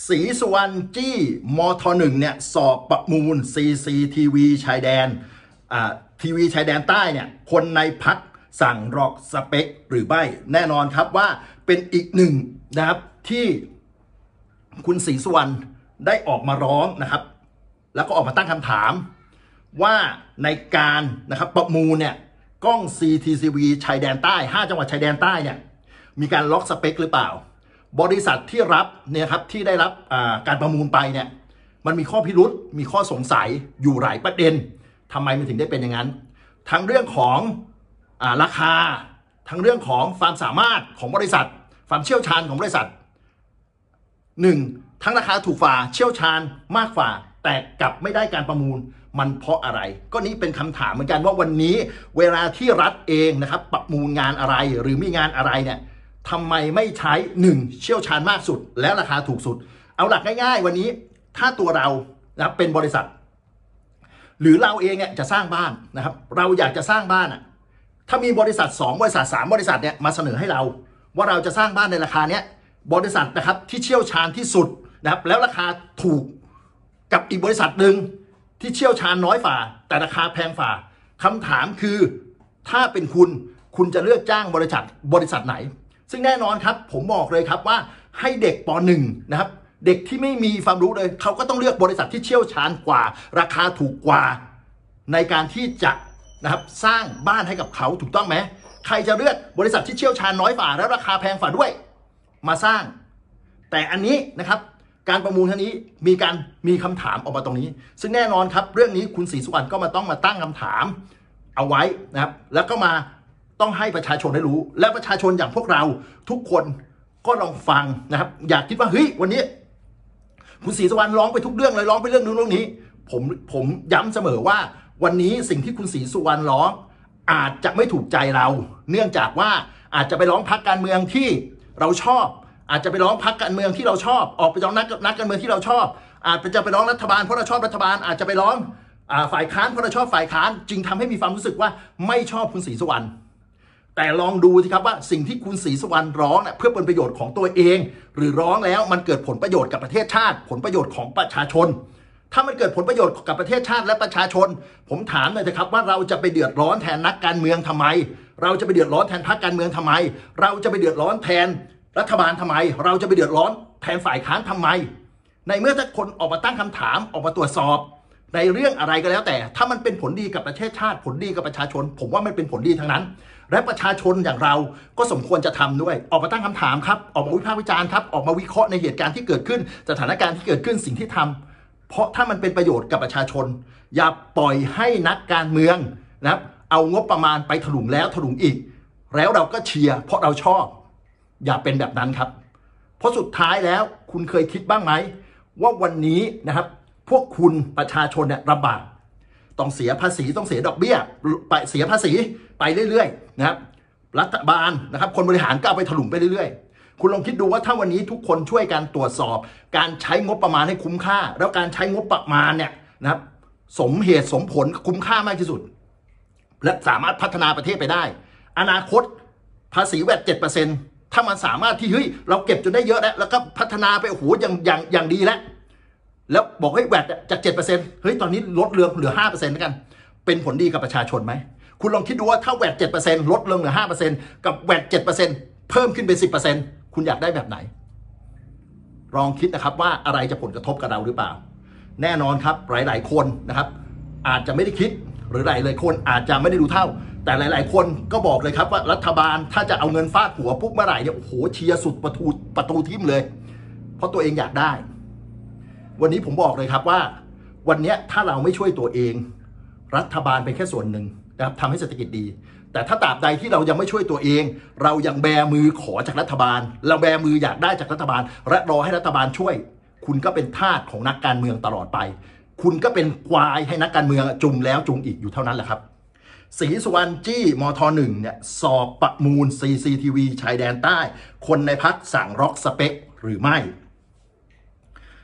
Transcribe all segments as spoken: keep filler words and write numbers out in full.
ศรีสุวรรณจี้มทหนึ่งเนี่ยสอบประมูล ซี ซี ที วี ชายแดนอ่าทีวีชายแดนใต้เนี่ยคนในพักสั่งรอกสเปคหรือไม่แน่นอนครับว่าเป็นอีกหนึ่งนะครับที่คุณศรีสุวรรณได้ออกมาร้องนะครับแล้วก็ออกมาตั้งคำถามว่าในการนะครับประมูลเนี่ยกล้อง ซี ที ซี วี ชายแดนใต้ห้าจังหวัดชายแดนใต้เนี่ยมีการล็อกสเปคหรือเปล่าบริษัทที่รับเนี่ยครับที่ได้รับการประมูลไปเนี่ยมันมีข้อพิรุษมีข้อสงสัยอยู่หลายประเด็นทำไมมันถึงได้เป็นอย่างนั้นทั้งเรื่องของอ่าราคาทั้งเรื่องของความสามารถของบริษัทความเชี่ยวชาญของบริษัทหนึ่งทั้งราคาถูกฝ่าเชี่ยวชาญมากฝ่าแต่กลับไม่ได้การประมูลมันเพราะอะไรก็นี้เป็นคำถามเหมือนกันว่าวันนี้เวลาที่รัฐเองนะครับประมูลงานอะไรหรือมีงานอะไรเนี่ยทำไมไม่ใช้หนึ่งเชี่ยวชาญมากสุดและราคาถูกสุดเอาหลักง่ายๆวันนี้ถ้าตัวเรานะเป็นบริษัทหรือเราเองเนี่ยจะสร้างบ้านนะครับเราอยากจะสร้างบ้านอ่ะถ้ามีบริษัทสองบริษัทสามบริษัทเนี่ยมาเสนอให้เราว่าเราจะสร้างบ้านในราคาเนี้ยบริษัทนะครับที่เชี่ยวชาญที่สุดนะครับแล้วราคาถูกกับอีกบริษัทหนึ่งที่เชี่ยวชาญน้อยฝ่าแต่ราคาแพงฝ่าคำถามคือถ้าเป็นคุณคุณจะเลือกจ้างบริษัทบริษัทไหนซึ่งแน่นอนครับผมบอกเลยครับว่าให้เด็กป.หนึ่ง นะครับเด็กที่ไม่มีความรู้เลยเขาก็ต้องเลือกบริษัทที่เชี่ยวชาญกว่าราคาถูกกว่าในการที่จะนะครับสร้างบ้านให้กับเขาถูกต้องไหมใครจะเลือกบริษัทที่เชี่ยวชาญน้อยฝ่าและราคาแพงฝ่าด้วยมาสร้างแต่อันนี้นะครับการประมูลครั้งนี้มีการมีคำถามออกมาตรงนี้ซึ่งแน่นอนครับเรื่องนี้คุณศรีสุวรรณก็มาต้องมาตั้งคำถามเอาไว้นะครับแล้วก็มาต้องให้ประชาชนได้รู้และประชาชนอย่างพวกเราทุกคนก็ลองฟังนะครับอยากคิดว่าเฮ้ยวันนี้คุณศรีสุวรรณร้องไปทุกเรื่องเลยร้องไปเรื่องนู้นเรื่องนี้ผมผมย้ำเสมอว่าวันนี้สิ่งที่คุณศรีสุวรรณร้องอาจจะไม่ถูกใจเราเนื่องจากว่าอาจจะไปร้องพรรคการเมืองที่เราชอบอาจจะไปร้องพรรคการเมืองที่เราชอบออกไปร้องนักนักการเมืองที่เราชอบอาจจะไปร้องรัฐบาลเพราะเราชอบรัฐบาลอาจจะไปร้องฝ่ายค้านเพราะเราชอบฝ่ายค้านจึงทำให้มีความรู้สึกว่าไม่ชอบคุณศรีสุวรรณแต่ลองดูสิครับว่าสิ่งที่คุณศรีสุวรรณร้องเนี่ยเพื่อเป็นประโยชน์ของตัวเองหรือร้องแล้วมันเกิดผลประโยชน์กับประเทศชาติผลประโยชน์ของประชาชนถ้ามันเกิดผลประโยชน์กับประเทศชาติและประชาชนผมถามหน่อยนะครับว่าเราจะไปเดือดร้อนแทนนักการเมืองทำไมเราจะไปเดือดร้อนแทนพรรคการเมืองทำไมเราจะไปเดือดร้อนแทนรัฐบาลทำไมเราจะไปเดือดร้อนแทนฝ่ายค้านทำไมในเมื่อถ้าคนออกมาตั้งคำถามออกมาตรวจสอบในเรื่องอะไรก็แล้วแต่ถ้ามันเป็นผลดีกับประเทศชาติผลดีกับประชาชนผมว่ามันเป็นผลดีทั้งนั้นและประชาชนอย่างเราก็สมควรจะทำด้วยออกมาตั้งคำถามครับออกมาวิพากษ์วิจารณ์ครับออกมาวิเคราะห์ในเหตุการณ์ที่เกิดขึ้นสถานการณ์ที่เกิดขึ้นสิ่งที่ทำเพราะถ้ามันเป็นประโยชน์กับประชาชนอย่าปล่อยให้นักการเมืองนะครับเอางบประมาณไปถลุงแล้วถลุงอีกแล้วเราก็เชียร์เพราะเราชอบอย่าเป็นแบบนั้นครับเพราะสุดท้ายแล้วคุณเคยคิดบ้างไหมว่าวันนี้นะครับพวกคุณประชาชนเนี่ยลำบากต้องเสียภาษีต้องเสียดอกเบี้ยไปเสียภาษีไปเรื่อยๆนะครับรัฐบาลนะครับคนบริหารก็เอาไปถลุงไปเรื่อยๆคุณลองคิดดูว่าถ้าวันนี้ทุกคนช่วยกันตรวจสอบการใช้งบประมาณให้คุ้มค่าแล้วการใช้งบประมาณเนี่ยนะครับสมเหตุสมผลคุ้มค่ามากที่สุดและสามารถพัฒนาประเทศไปได้อนาคตภาษีแวด เจ็ดเปอร์เซ็นต์ ถ้ามันสามารถที่เฮ้ยเราเก็บจนได้เยอะแล้วแล้วก็พัฒนาไปโอ้โหอย่างอย่างอย่างดีแล้วแล้วบอกให้แวดจาก เจ็ดเปอร์เซ็นต์ เฮ้ยตอนนี้ลดเรื่องเหลือ ห้าเปอร์เซ็นต์ แล้วกันเป็นผลดีกับประชาชนไหมคุณลองคิดดูว่าถ้าแวด เจ็ดเปอร์เซ็นต์ ลดลงเหลือ ห้าเปอร์เซ็นต์ กับแวด เจ็ดเปอร์เซ็นต์ เพิ่มขึ้นเป็น สิบเปอร์เซ็นต์ คุณอยากได้แบบไหนลองคิดนะครับว่าอะไรจะผลกระทบกับเราหรือเปล่าแน่นอนครับหลายๆคนนะครับอาจจะไม่ได้คิดหรือหลายๆคนอาจจะไม่ได้ดูเท่าแต่หลายๆคนก็บอกเลยครับว่ารัฐบาลถ้าจะเอาเงินฟาดหัวปุ๊บเมื่อไหร่เนี่ยโอ้โหเชียร์สุดประตูประตูทิ่มเลยเพราะตัวเองอยากได้วันนี้ผมบอกเลยครับว่าวันนี้ถ้าเราไม่ช่วยตัวเองรัฐบาลเป็นแค่ส่วนหนึ่งนะครับทำให้เศรษฐกิจดีแต่ถ้าตราบใดที่เรายังไม่ช่วยตัวเองเรายังแบมือขอจากรัฐบาลเราแบมืออยากได้จากรัฐบาลและรอให้รัฐบาลช่วยคุณก็เป็นทาสของนักการเมืองตลอดไปคุณก็เป็นควายให้นักการเมืองจุงแล้วจุงอีกอยู่เท่านั้นแหละครับศรีสุวรรณจี้มทหนึ่งเนี่ยสอบประมูล ซี ซี ที วี ชายแดนใต้คนในพรรคสั่งร็อกสเปคหรือไม่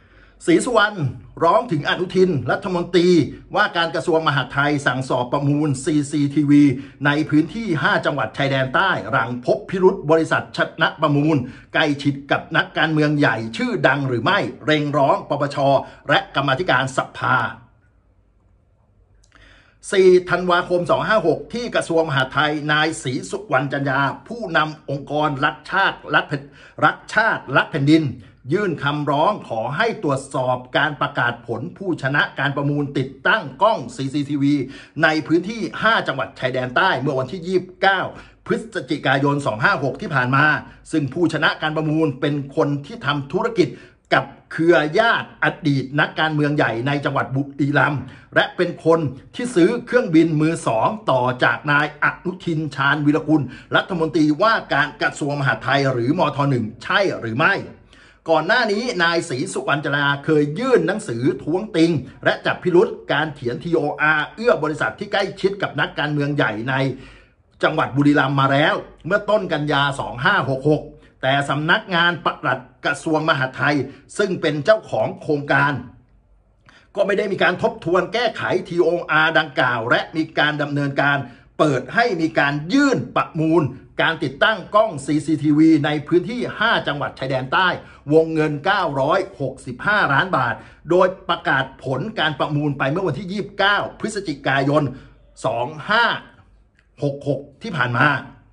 ศรีสุวรรณร้องถึงอนุทินรัฐมนตรีว่าการกระทรวงมหาดไทยสั่งสอบประมูล ซี ซี ที วี ในพื้นที่ห้าจังหวัดชายแดนใต้หลังพบพิรุษบริษัทชนะประมูลใกล้ชิดกับนักการเมืองใหญ่ชื่อดังหรือไม่เร่งร้องปปชและกรรมาธิการสภาสี่ธันวาคมสองห้าหกที่กระทรวงมหาดไทยนายศรีสุวรรณจันยาผู้นำองค์กรรักชาติรักรักชาติรักแผ่นดินยื่นคำร้องขอให้ตรวจสอบการประกาศผลผู้ชนะการประมูลติดตั้งกล้อง ซี ซี ที วี ในพื้นที่ห้าจังหวัดชายแดนใต้เมื่อวันที่ยี่สิบเก้าพฤศจิกายนสองห้าหกที่ผ่านมาซึ่งผู้ชนะการประมูลเป็นคนที่ทำธุรกิจกับเครือญาติอดีตนักการเมืองใหญ่ในจังหวัดบุรีรัมย์และเป็นคนที่ซื้อเครื่องบินมือสองต่อจากนายอนุทินชาญวีรกุลรัฐมนตรีว่าการกระทรวงมหาดไทยหรือมทหนึ่งใช่หรือไม่ก่อนหน้านี้นายศรีสุวรรณจันยาเคยยื่นหนังสือท้วงติงและจับพิรุษการเขียน ที โอ อาร์ เอื้อบริษัทที่ใกล้ชิดกับนักการเมืองใหญ่ในจังหวัดบุรีรัมย์มาแล้วเมื่อต้นกันยาสองห้าหกหกแต่สำนักงานปลัดกระทรวงมหาดไทยซึ่งเป็นเจ้าของโครงการก็ไม่ได้มีการทบทวนแก้ไข ที โอ อาร์ ดังกล่าวและมีการดำเนินการเปิดให้มีการยื่นประมูลการติดตั้งกล้อง ซี ซี ที วี ในพื้นที่ห้าจังหวัดชายแดนใต้วงเงินเก้าร้อยหกสิบห้าล้านบาทโดยประกาศผลการประมูลไปเมื่อวันที่ยี่สิบเก้าพฤศจิกายนสองห้าหกหกที่ผ่านมา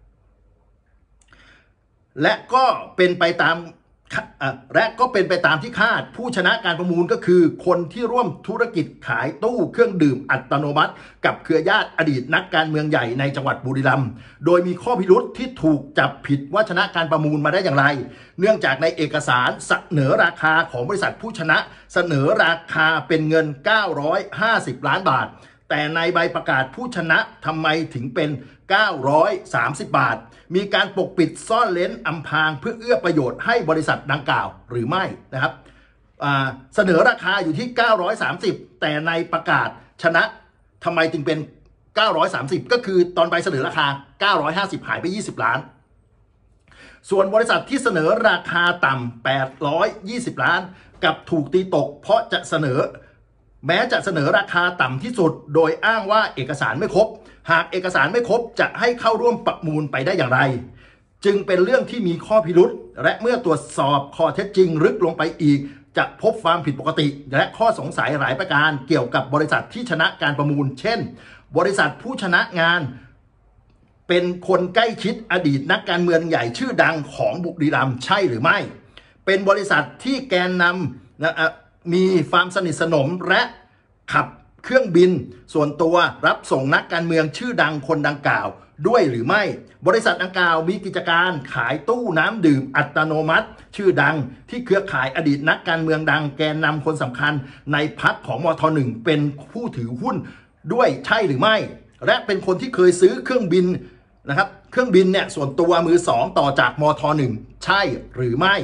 และก็เป็นไปตามและก็เป็นไปตามที่คาดผู้ชนะการประมูลก็คือคนที่ร่วมธุรกิจขายตู้เครื่องดื่มอัตโนมัติกับเครือญาติอดีตนักการเมืองใหญ่ในจังหวัดบุรีรัมย์โดยมีข้อพิรุธที่ถูกจับผิดว่าชนะการประมูลมาได้อย่างไรเนื่องจากในเอกสารเสนอราคาของบริษัทผู้ชนะเสนอราคาเป็นเงินเก้าร้อยห้าสิบล้านบาทแต่ในใบประกาศผู้ชนะทำไมถึงเป็นเก้าร้อยสามสิบบาทมีการปกปิดซ่อนเร้นอำพรางเพื่อเอื้อประโยชน์ให้บริษัทดังกล่าวหรือไม่นะครับเสนอราคาอยู่ที่เก้าร้อยสามสิบแต่ในประกาศชนะทำไมจึงเป็นเก้าร้อยสามสิบก็คือตอนใบเสนอราคาเก้าร้อยห้าสิบหายไปยี่สิบล้านส่วนบริษัทที่เสนอราคาต่ำแปดร้อยยี่สิบล้านกับถูกตีตกเพราะจะเสนอแม้จะเสนอราคาต่ำที่สุดโดยอ้างว่าเอกสารไม่ครบหากเอกสารไม่ครบจะให้เข้าร่วมประมูลไปได้อย่างไรจึงเป็นเรื่องที่มีข้อพิรุษและเมื่อตรวจสอบข้อเท็จจริงลึกลงไปอีกจะพบความผิดปกติและข้อสงสัยหลายประการเกี่ยวกับบริษัทที่ชนะการประมูลเช่นบริษัทผู้ชนะงานเป็นคนใกล้ชิดอดีตนักการเมืองใหญ่ชื่อดังของบุรีรัมย์ใช่หรือไม่เป็นบริษัทที่แกนนำนะมีความสนิทสนมและขับเครื่องบินส่วนตัวรับส่งนักการเมืองชื่อดังคนดังกล่าวด้วยหรือไม่บริษัทดังกล่าวมีกิจการขายตู้น้ำดื่มอัตโนมัติชื่อดังที่เครือข่ายอดีตนักการเมืองดังแกนนำคนสำคัญในพรรคของมทหนึ่งเป็นผู้ถือหุ้นด้วยใช่หรือไม่และเป็นคนที่เคยซื้อเครื่องบินนะครับเครื่องบินเนี่ยส่วนตัวมือสองต่อจากมทหนึ่งใช่หรือไม่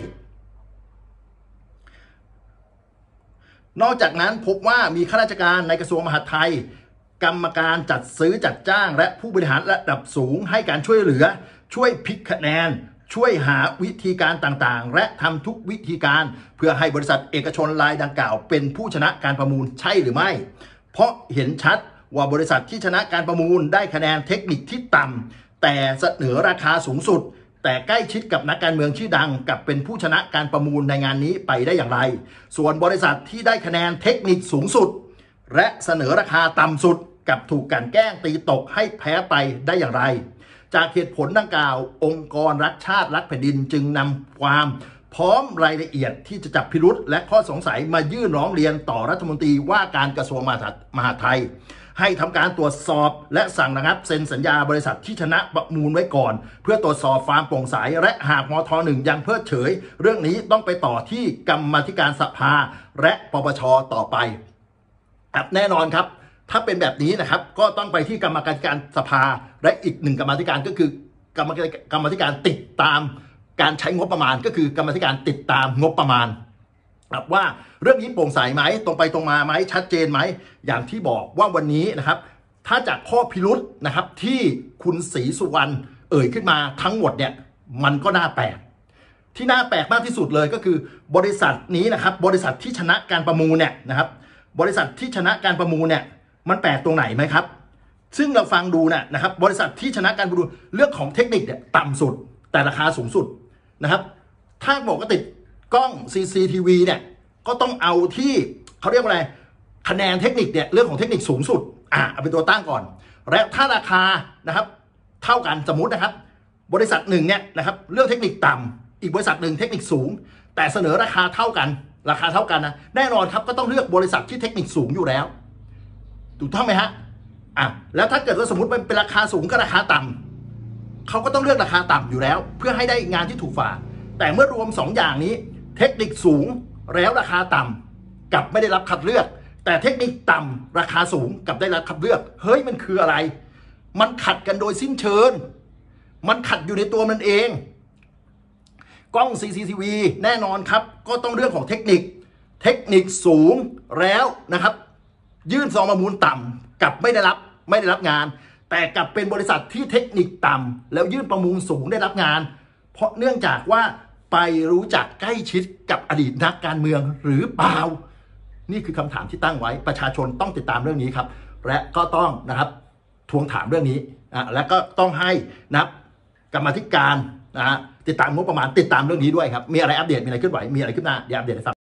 นอกจากนั้นพบว่ามีข้าราชการในกระทรวงมหาดไทยกรรมการจัดซื้อจัดจ้างและผู้บริหารระดับสูงให้การช่วยเหลือช่วยพลิกคะแนนช่วยหาวิธีการต่างๆและทำทุกวิธีการเพื่อให้บริษัทเอกชนรายดังกล่าวเป็นผู้ชนะการประมูลใช่หรือไม่เพราะเห็นชัดว่าบริษัทที่ชนะการประมูลได้คะแนนเทคนิคที่ต่ำแต่เสนอราคาสูงสุดแต่ใกล้ชิดกับนักการเมืองชื่อดังกับเป็นผู้ชนะการประมูลในงานนี้ไปได้อย่างไรส่วนบริษัทที่ได้คะแนนเทคนิคสูงสุดและเสนอราคาต่ำสุดกับถูกกันแกล้งตีตกให้แพ้ไปได้อย่างไรจากเหตุผลดังกล่าวองค์กรรักชาติรักแผ่นดินจึงนำความพร้อมรายละเอียดที่จะจับพิรุษและข้อสงสัยมายื่นร้องเรียนต่อรัฐมนตรีว่าการกระทรวงมหาดไทยให้ทำการตรวจสอบและสั่งระงับเซ็นสัญญาบริษัทที่ชนะประมูลไว้ก่อนเพื่อตรวจสอบความโปร่งใสและหากมทหนึ่งยังเพิกเฉยเรื่องนี้ต้องไปต่อที่กรรมาธิการสภาและปปชต่อไปแน่นอนครับถ้าเป็นแบบนี้นะครับก็ต้องไปที่กรรมาธิการสภาและอีกหนึ่งกรรมาธิการก็คือกรรมกรรมาธิการติดตามการใช้งบประมาณก็คือกรรมาธิการติดตามงบประมาณว่าเรื่องนี้โปร่งใสไหมตรงไปตรงมาไหมชัดเจนไหมอย่างที่บอกว่าวันนี้นะครับถ้าจากข้อพิรุษนะครับที่คุณศรีสุวรรณเอ่ยขึ้นมาทั้งหมดเนี่ยมันก็น่าแปลกที่น่าแปลกมากที่สุดเลยก็คือบริษัทนี้นะครับบริษัทที่ชนะการประมูลเนี่ยนะครับบริษัทที่ชนะการประมูลเนี่ยมันแปลกตรงไหนไหมครับซึ่งเราฟังดูเนี่ยนะครับบริษัทที่ชนะการประมูลเรื่องของเทคนิคเนี่ยต่ำสุดแต่ราคาสูงสุดนะครับถ้าบอกว่าติดกล้อง ซี ซี ที วี เนี่ยก็ต้องเอาที่เขาเรียกว่าอะไรคะแนนเทคนิคเนี่ยเรื่องของเทคนิคสูงสุดอ่ะเอาเป็นตัวตั้งก่อนและถ้าราคานะครับเท่ากันสมมุตินะครับบริษัทหนึ่งเนี่ยนะครับเรื่องเทคนิคต่ำอีกบริษัทหนึ่งเทคนิคสูงแต่เสนอราคาเท่ากันราคาเท่ากันนะแน่นอนครับก็ต้องเลือกบริษัทที่เทคนิคสูงอยู่แล้วถูกต้องไหมฮะอ่ะแล้วถ้าเกิดว่าสมมติมันเป็นราคาสูงกับราคาต่ำเขาก็ต้องเลือกราคาต่ำอยู่แล้วเพื่อให้ได้งานที่ถูกฝ่าแต่เมื่อรวมสองอย่างนี้เทคนิคสูงแล้วราคาต่ำกับไม่ได้รับคัดเลือกแต่เทคนิคต่ำราคาสูงกับได้รับคัดเลือกเฮ้ยมันคืออะไรมันขัดกันโดยสิ้นเชิงมันขัดอยู่ในตัวมันเองกล้อง ซี ซี ที วี แน่นอนครับก็ต้องเรื่องของเทคนิคเทคนิคสูงแล้วนะครับยื่นซองประมูลต่ำกับไม่ได้รับไม่ได้รับงานแต่กลับเป็นบริษัทที่เทคนิคต่ำแล้วยื่นประมูลสูงได้รับงานเพราะเนื่องจากว่าไปรู้จักใกล้ชิดกับอดีตนักการเมืองหรือเปล่านี่คือคำถามที่ตั้งไว้ประชาชนต้องติดตามเรื่องนี้ครับและก็ต้องนะครับทวงถามเรื่องนี้อ่ะและก็ต้องให้นะครับกรรมาธิการนะฮะติดตามงบประมาณติดตามเรื่องนี้ด้วยครับมีอะไรอัปเดตมีอะไรเคลื่อนไหวมีอะไรขึ้นหน้าเดี๋ยวอัปเดตให้ฟัง